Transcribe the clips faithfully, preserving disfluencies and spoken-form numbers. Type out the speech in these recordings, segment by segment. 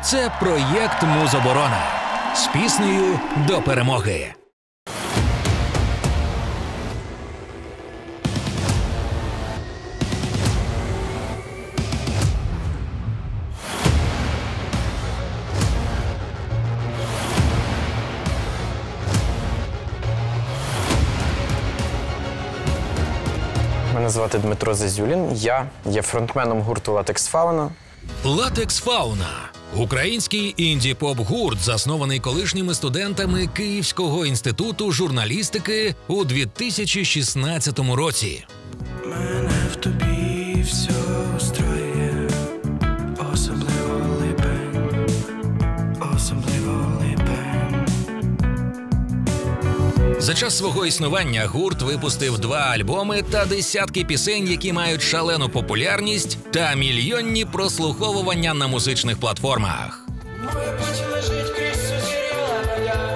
Це проєкт «Музоборона» з піснею «До перемоги». Мене звати Дмитро Зазюлін, я є фронтменом гурту «Латекс Фауна». «Латекс Фауна» – український інді-поп-гурт, заснований колишніми студентами Київського інституту журналістики у дві тисячі шістнадцятому році. Мене в тобі все устроює, особливо липень, особливо липень. За час свого існування гурт випустив два альбоми та десятки пісень, які мають шалену популярність та мільйонні прослуховування на музичних платформах. Ми почали жить крізь сузір'я ладя,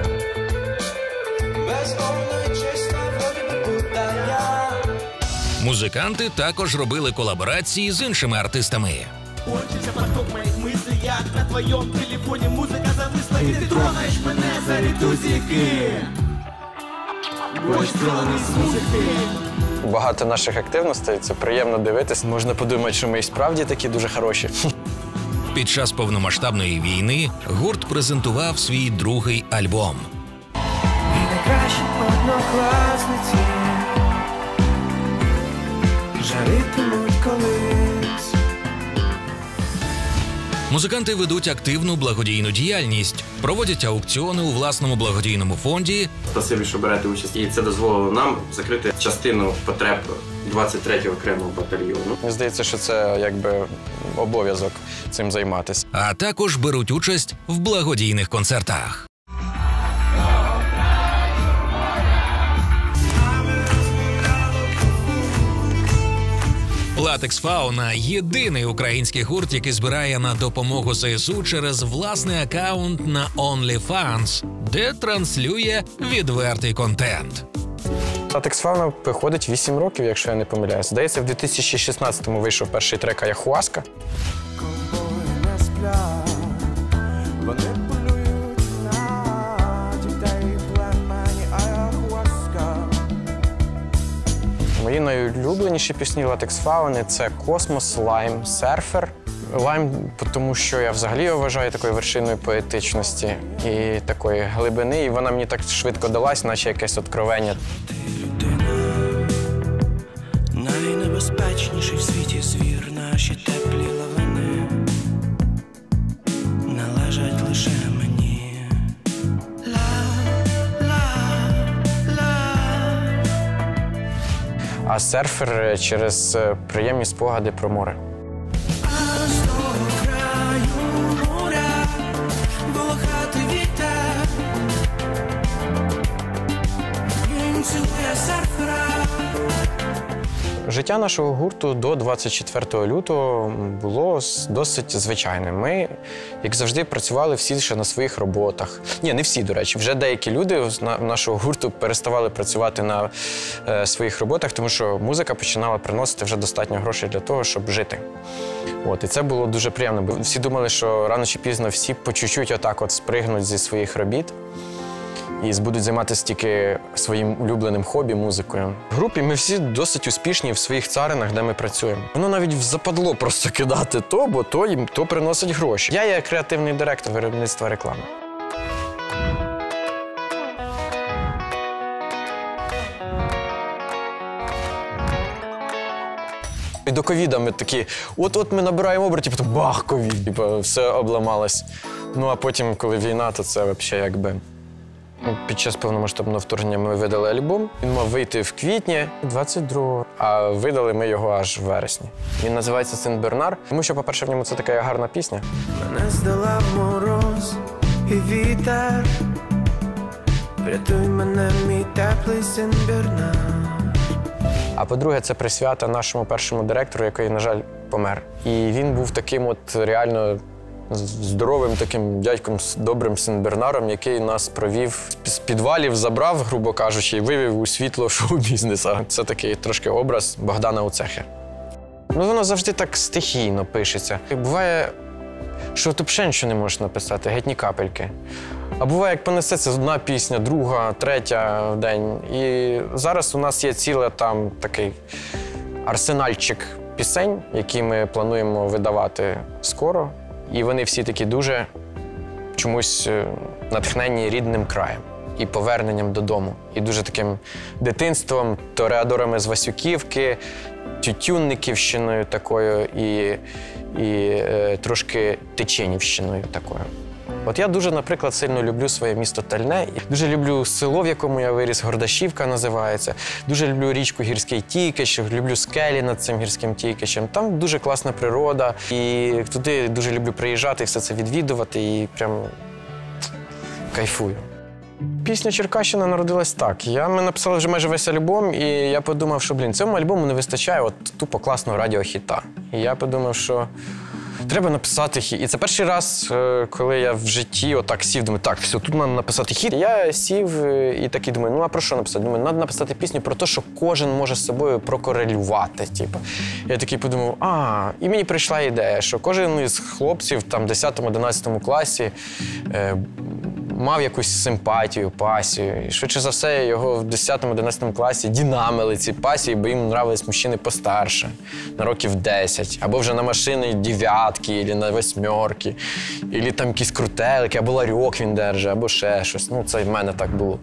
безмовно і чисто вроді питання. Музиканти також робили колаборації з іншими артистами. Кончиться поток моїх мислей, як на твоєму телефоні музика зависла, і ти трогаєш мене за ритузики. Ось трони з музики. Багато наших активностей, це приємно дивитись. Можна подумати, що ми і справді такі дуже хороші. Під час повномасштабної війни гурт презентував свій другий альбом. І найкращі однокласниці жаритимуть колись. Музиканти ведуть активну благодійну діяльність, проводять аукціони у власному благодійному фонді. Спасибі, що берете участь. І це дозволило нам закрити частину потреб двадцять третього окремого батальйону. Мені здається, що це якби обов'язок цим займатися. А також беруть участь в благодійних концертах. «Латекс Фауна» – єдиний український гурт, який збирає на допомогу ЗСУ через власний аккаунт на OnlyFans, де транслює відвертий контент. «Латекс Фауна» виходить вісім років, якщо я не помиляюсь. Здається, в дві тисячі шістнадцятому вийшов перший трек «Аяхуаска». Ковбої не сплять, вони полюють на дітей в племені Аяхуаска. Мої найулюбленіші пісні «Латекс Фауни» – це «Космос», «Лайм», «Серфер». «Лайм», тому що я взагалі його вважаю такою вершиною поетичності і такої глибини, і вона мені так швидко далась, наче якесь откровення. Ти людина, найнебезпечніший в світі звір, наші теплі лавини належать лише мені. А «Серфер» через приємні спогади про море. А з того краю моря волохатий вітер, він цілує серфера. Життя нашого гурту до двадцять четвертого лютого було досить звичайним. Ми, як завжди, працювали всі ще на своїх роботах. Ні, не всі, до речі. Вже деякі люди з нашого гурту переставали працювати на е, своїх роботах, тому що музика починала приносити вже достатньо грошей для того, щоб жити. От, і це було дуже приємно, бо всі думали, що рано чи пізно всі по чуть-чуть отак от спригнуть зі своїх робіт і будуть займатися тільки своїм улюбленим хобі – музикою. В групі ми всі досить успішні в своїх царинах, де ми працюємо. Воно навіть западло просто кидати то, бо то їм то приносить гроші. Я є креативний директор виробництва реклами. І до ковіда ми такі, от-от ми набираємо обертів, потім бах, ковід, типу, все обламалось. Ну а потім, коли війна, то це взагалі якби... Під час повномасштабного вторгнення ми видали альбом. Він мав вийти в квітні двадцять другого, а видали ми його аж в вересні. Він називається «Сен-Бернар», тому що, по-перше, в ньому це така гарна пісня. Мене здала мороз і вітер, врятуй мене, мій теплий Сен-Бернар. А по-друге, це присвята нашому першому директору, який, на жаль, помер. І він був таким от реально здоровим таким дядьком, добрим Сен-Бернаром, який нас провів з підвалів, забрав, грубо кажучи, і вивів у світло шоу-бізнесу. Це такий трошки образ Богдана Уцехи. Ну, воно завжди так стихійно пишеться. І буває, що ти взагалі нічого не можеш написати, геть ні капельки. А буває, як понесеться одна пісня, друга, третя в день. І зараз у нас є цілий там такий арсенальчик пісень, які ми плануємо видавати скоро. І вони всі такі дуже чомусь натхнені рідним краєм і поверненням додому. І дуже таким дитинством, тореадорами з Васюківки, Тютюнниківщиною такою і, і е, трошки Тичинівщиною такою. От я дуже, наприклад, сильно люблю своє місто Тальне. Дуже люблю село, в якому я виріс, Гордашівка називається. Дуже люблю річку Гірський Тікич, люблю скелі над цим Гірським Тікичем. Там дуже класна природа. І туди дуже люблю приїжджати і все це відвідувати. І прям кайфую. Пісня «Черкащина» народилась так. Я, ми написали вже майже весь альбом, і я подумав, що, блін, цьому альбому не вистачає от тупо класного радіохіта. І я подумав, що треба написати хіт. І це перший раз, коли я в житті отак сів, думаю, так, все, тут треба написати хіт. Я сів і такий думаю, ну а про що написати? Думаю, треба написати пісню про те, що кожен може з собою прокорелювати. Типу. Я такий подумав, а, і мені прийшла ідея, що кожен із хлопців там, в десятому-одинадцятому класі е, мав якусь симпатію, пасію. І швидше за все, його в десятому-одинадцятому класі дінамили ці пасії, бо їм нравились мужчини постарше, на років десять. Або вже на машини дев'ятки, або на восьмерки, або там якісь крутелики, або ларьок він держить, або ще щось. Ну, це в мене так було.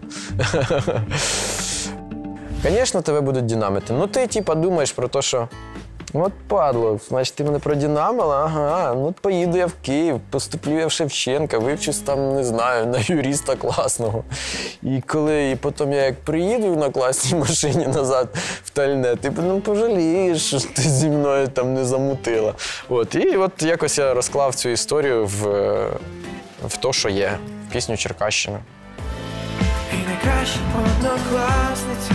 Звісно, тебе будуть дінамити. Ну, ти, типа, думаєш про те, що от падло, значить, ти мене продінамила? Ага, ну поїду я в Київ, поступлю я в Шевченка, вивчусь там, не знаю, на юриста класного. І коли, і потім я як приїду на класній машині назад в Тальне, ти, ну, пожалієш, що ти зі мною там не замутила. От, і от якось я розклав цю історію в, в те, що є, в пісню «Черкащина». І найкращі однокласниці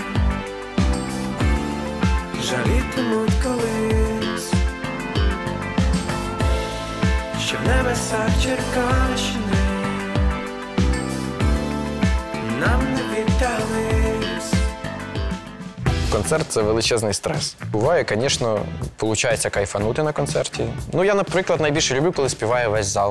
жалітимуть колись, що в небесах Черкащини нам не віддались. Концерт – це величезний стрес. Буває, звісно, виходить кайфанути на концерті. Ну, я, наприклад, найбільше люблю, коли співає весь зал.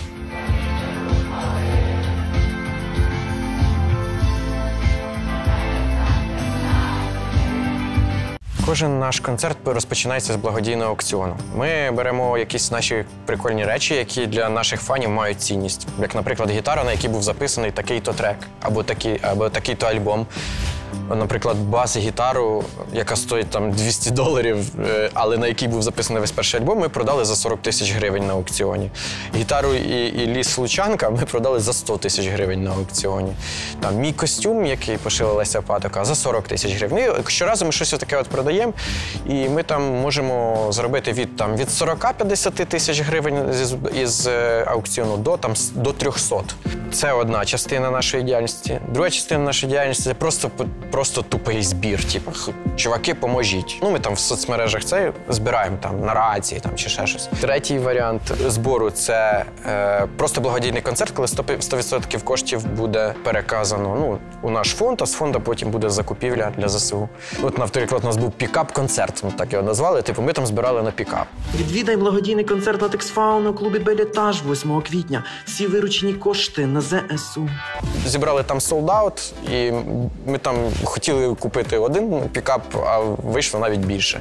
Кожен наш концерт розпочинається з благодійного аукціону. Ми беремо якісь наші прикольні речі, які для наших фанів мають цінність. Як, наприклад, гітара, на якій був записаний такий-то трек, або такий, або такий-то альбом. Наприклад, бас-гітару, яка стоїть там двісті доларів, але на якій був записаний весь перший альбом, ми продали за сорок тисяч гривень на аукціоні. Гітару і, і ліс-лучанка ми продали за сто тисяч гривень на аукціоні. Там мій костюм, який пошила Леся Патока, за сорок тисяч гривень. І щоразу ми щось таке от продаємо, і ми там можемо зробити від, там, від сорок-п'ятдесят тисяч гривень із, із аукціону до, там, до трьохсот. Це одна частина нашої діяльності. Друга частина нашої діяльності – це просто Просто тупий збір, типу, чуваки, поможіть. Ну, ми там в соцмережах це збираємо, там, на рації, там, чи ще щось. Третій варіант збору – це е, просто благодійний концерт, коли сто відсотків коштів буде переказано, ну, у наш фонд, а з фонду потім буде закупівля для ЗСУ. От, наприклад, у нас був пікап-концерт, ми так його назвали, типу, ми там збирали на пікап. Відвідай благодійний концерт на Тексфауну у клубі «Белетаж» восьмого квітня. Всі виручені кошти на ЗСУ. Зібрали там солд-аут, і ми там хотіли купити один пікап, а вийшло навіть більше.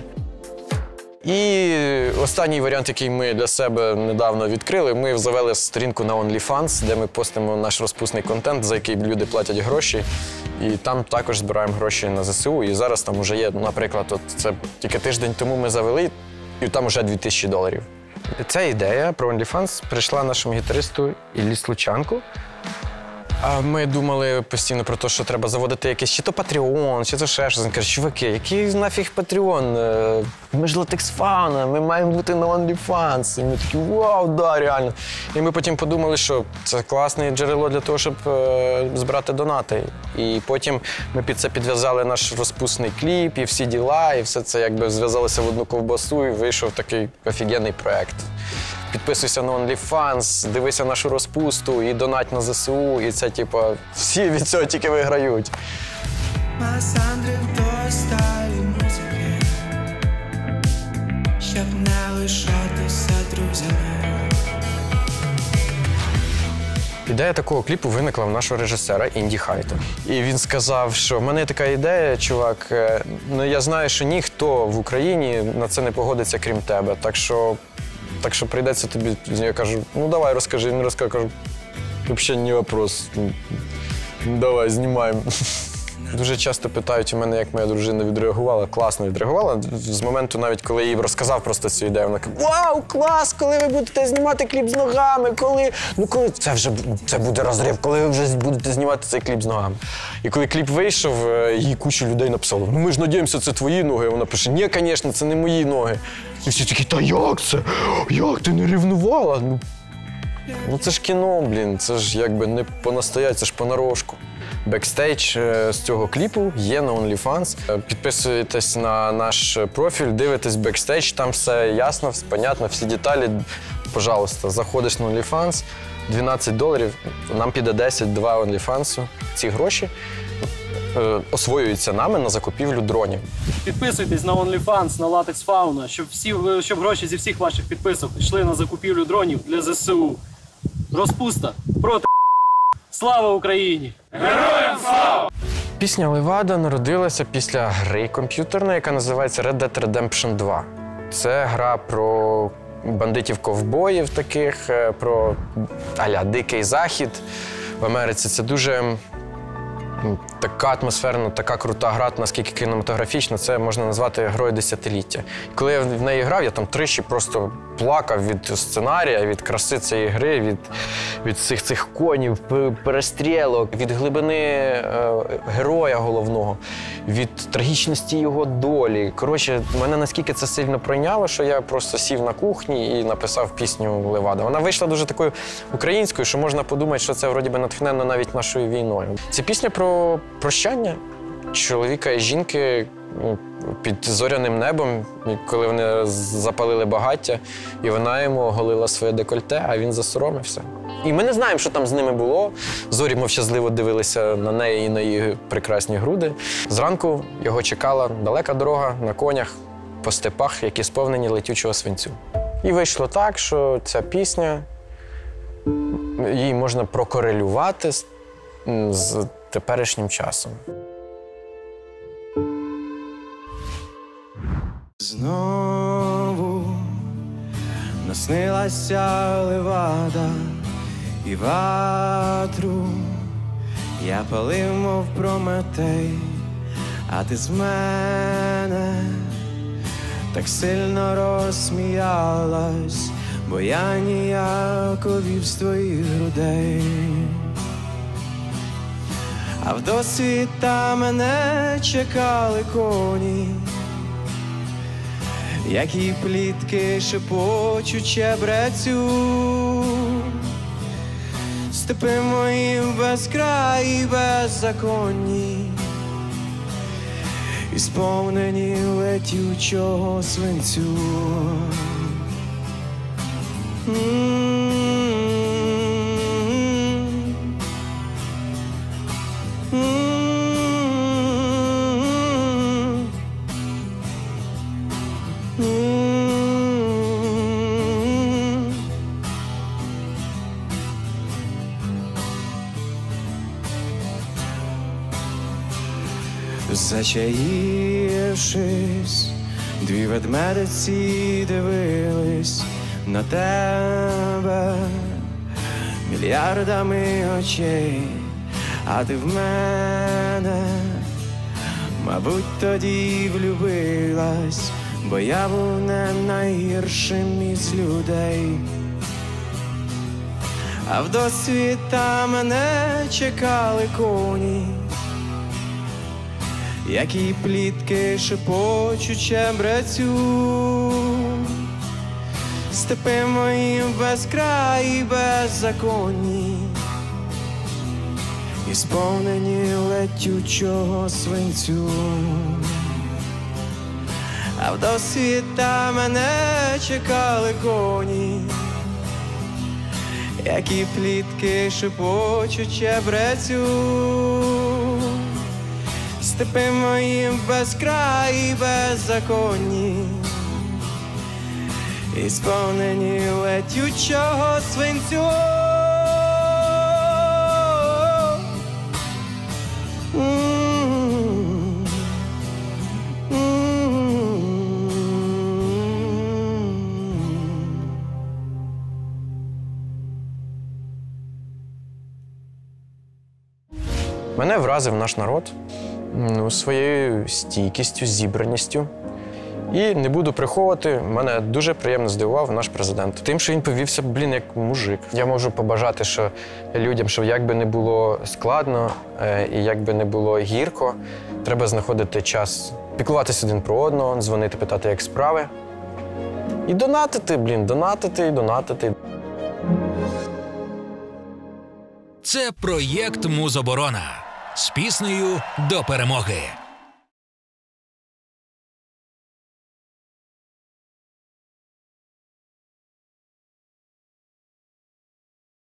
І останній варіант, який ми для себе недавно відкрили, ми завели сторінку на OnlyFans, де ми постимо наш розпусний контент, за який люди платять гроші. І там також збираємо гроші на ЗСУ. І зараз там вже є, наприклад, от це тільки тиждень тому ми завели, і там вже дві тисячі доларів. Ця ідея про OnlyFans прийшла нашому гітаристу Іллі Случанку. А ми думали постійно про те, що треба заводити якийсь чи то Patreon, чи то ще щось. Він каже, чуваки, який нафіг Patreon? Ми ж Тексфауна, ми маємо бути на OnlyFans. І ми такі, вау, да, реально. І ми потім подумали, що це класне джерело для того, щоб е, збирати донати. І потім ми під це підв'язали наш розпусний кліп, і всі діла, і все це якби зв'язалося в одну ковбасу, і вийшов такий офігенний проєкт. Підписуйся на OnlyFans, дивися нашу розпусту і донать на ЗСУ, і це, типу, всі від цього тільки виграють. Масандри в той сталі музики, щоб не лишатися друзями. Ідея такого кліпу виникла в нашого режисера Інді Хайта. І він сказав, що в мене є така ідея, чувак, ну я знаю, що ніхто в Україні на це не погодиться, крім тебе. Так що, так що прийдеться тобі, я кажу, ну давай розкажи. Він розкаже, кажу, взагалі не вопрос, давай, знімаємо. Дуже часто питають у мене, як моя дружина відреагувала. Класно відреагувала. З моменту навіть, коли я їй розказав просто цю ідею, вона каже, вау, клас, коли ви будете знімати кліп з ногами, коли, ну коли, це вже, це буде розрив, коли ви вже будете знімати цей кліп з ногами. І коли кліп вийшов, їй куча людей написало, ну ми ж надіємося, це твої ноги. Вона пише, ні, звісно, це не мої ноги. І всі такі, та як це? Як ти не ревнувала? Ну, ну це ж кіно, блін, це ж якби не по-настояттю, це ж понарошку. Бекстейдж з цього кліпу є на OnlyFans. Підписуєтесь на наш профіль, дивитесь бекстейдж, там все ясно, все понятно, всі деталі. Пожалуйста, заходиш на OnlyFans, дванадцять доларів, нам піде десять, два OnlyFans. Ці гроші е, освоюються нами на закупівлю дронів. Підписуйтесь на OnlyFans, на Latex Fauna, щоб, всі, щоб гроші зі всіх ваших підписок йшли на закупівлю дронів для ЗСУ. Розпуста проти Слава Україні! Героям слава! Пісня Левада народилася після гри комп'ютерної, яка називається Red Dead Redemption два. Це гра про бандитів-ковбоїв таких, про а-ля Дикий Захід в Америці. Це дуже така атмосферна, така крута гра, наскільки кінематографічна, це можна назвати грою десятиліття. І коли я в неї грав, я там тричі просто плакав від сценарія, від краси цієї гри, від, від цих, цих конів, перестрілок, від глибини е, героя головного, від трагічності його долі. Коротше, мене наскільки це сильно пройняло, що я просто сів на кухні і написав пісню Левада. Вона вийшла дуже такою українською, що можна подумати, що це вроді би натхненно навіть нашою війною. Це пісня про прощання чоловіка і жінки під зоряним небом, коли вони запалили багаття, і вона йому оголила своє декольте, а він засоромився. І ми не знаємо, що там з ними було. Зорі мовчазливо дивилися на неї і на її прекрасні груди. Зранку його чекала далека дорога на конях по степах, які сповнені летючого свинцю. І вийшло так, що ця пісня, її можна прокорелювати з, з теперішнім часом. Знову наснилася Левада і ватру я палив, мов Прометей, а ти з мене так сильно розсміялась, бо я ніяковів з твоїх грудей. А в досвіта мене чекали коні, які плітки шепочуть чебрецю. Степи мої в безкраї беззаконні, і сповнені летючого свинцю. Зачаївшись, дві ведмедиці дивились на тебе мільярдами очей, а ти в мене, мабуть, тоді влюбилась, бо я був не найгіршим із людей. А в досвіта мене чекали коні, які плітки шепочуть чебрецю. Степи мої в безкраї беззаконні, і сповнені летючого свинцю. А в досвіта мене чекали коні, які плітки шепочуть чебрецю. Степи мої в безкраї беззаконні, і сповнені летючого свинцю. Мене вразив наш народ ну, своєю стійкістю, зібраністю. І не буду приховувати, мене дуже приємно здивував наш президент. Тим, що він повівся, блін, як мужик. Я можу побажати що людям, що як би не було складно і як би не було гірко, треба знаходити час піклуватися один про одного, дзвонити, питати, як справи. І донатити, блін, донатити і донатити. Це проєкт «Музоборона» з піснею «До перемоги».